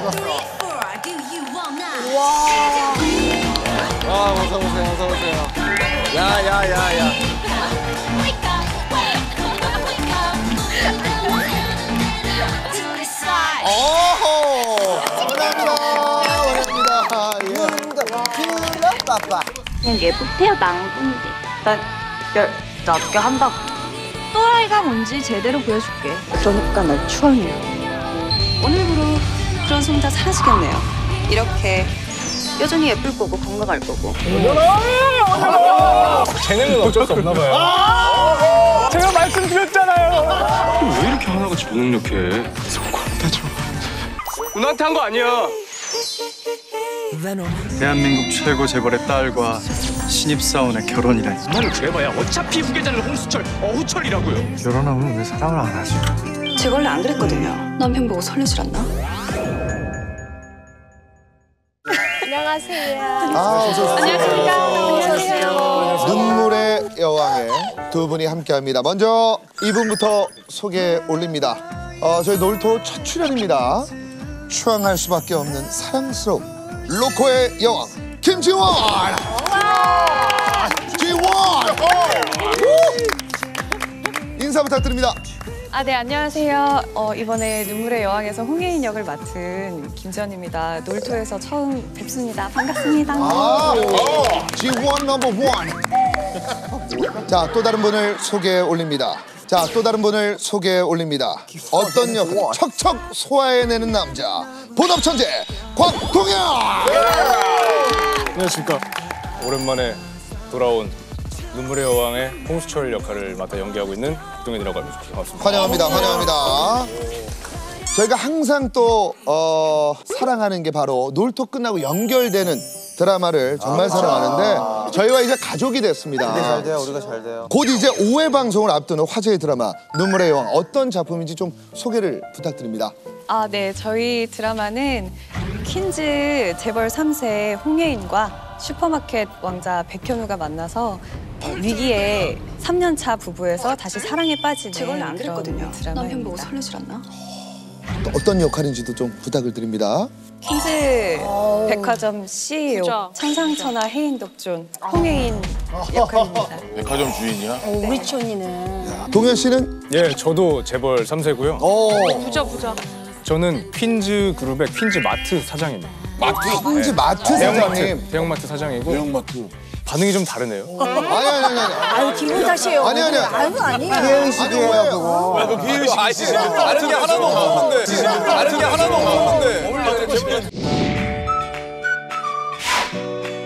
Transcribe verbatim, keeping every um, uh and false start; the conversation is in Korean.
와, 어서 오세요, 어서 오세요. 야, 야, 야, 야. 오호! 원합니다, 원합니다. 예. 빠빠. 그냥 예쁘대요, 낭군데. 나 열, 낮게 한다고. 또라이가 뭔지 제대로 보여줄게. 그러니까 날 추월해요. 오늘부로 그런 소문 다 사라지겠네요. 이렇게 여전히 예쁠 거고 건강할 거고. 재능은 어쩔 수 없나 봐요. 제가 말씀드렸잖아요. 왜 이렇게 하나같이 무능력해? 속았다죠. 누나한테 한 거 아니야. 대한민국 최고 재벌의 딸과 신입사원의 결혼이라니. 누나는 그래봐야 어차피 후계자는 홍수철, 어후철이라고요. 결혼하면 왜 사랑을 안 하지? 제가 원래 안 그랬거든요. 남편 보고 설레질 않나? 안녕하세요. 아, 어서 오세요. 안녕하십니까. 눈물의 여왕에 두 분이 함께합니다. 먼저 이분부터 소개 올립니다. 어, 저희 놀토 첫 출연입니다. 추앙할 수밖에 없는 사랑스러운 로코의 여왕 김지원. 지원. 인사 부탁드립니다. 아, 네, 안녕하세요. 어, 이번에 눈물의 여왕에서 홍예인 역을 맡은 김지연입니다. 놀토에서 처음 뵙습니다. 반갑습니다. 아, 지원 넘버 원. 자, 또 다른 분을 소개해 올립니다. 자, 또 다른 분을 소개해 올립니다. 어떤 역을 척척 소화해내는 남자, 본업 천재 곽동현. 안녕하십니까. 오랜만에 돌아온 눈물의 여왕의 홍수철 역할을 맡아 연기하고 있는 박동현이라고 합니다. 반갑습니다. 환영합니다. 환영합니다. 저희가 항상 또 어, 사랑하는 게 바로 놀토 끝나고 연결되는 드라마를 정말 사랑하는데 저희와 이제 가족이 됐습니다. 우리가 잘 돼요, 우리가 잘 돼요. 곧 이제 오 회 방송을 앞두는 화제의 드라마 눈물의 여왕, 어떤 작품인지 좀 소개를 부탁드립니다. 아, 네, 저희 드라마는 퀸즈 재벌 삼 세 홍예인과 슈퍼마켓 왕자 백현우가 만나서 위기에 삼 년 차 부부에서 다시 사랑에 빠지는 제가 원래 안 그랬거든요. 남편 보고 드라마입니다. 설레질 않나? 또 어떤 역할인지도 좀 부탁을 드립니다. 퀸즈 백화점 씨이오 천상천하 해인독존 홍예인 역할입니다. 백화점 주인이야? 우리 촌이는. 동현 씨는? 예, 저도 재벌 삼 세고요. 어, 부자 부자. 저는 퀸즈 그룹의 퀸즈 마트 사장입니다. 퀸즈 마트 사장님. 대형마트, 대형마트 사장이고 대형마트. 반응이 좀 다르네요. 아니, 아니, 아니, 아니. 아유, 기분 탓이에요. 아니, 아니, 아니. 아유, 아니에요. 비행식이에요, 그거. 비의식이지. 다른 게 하나도 없었는데. 다른 게 하나도 없었는데.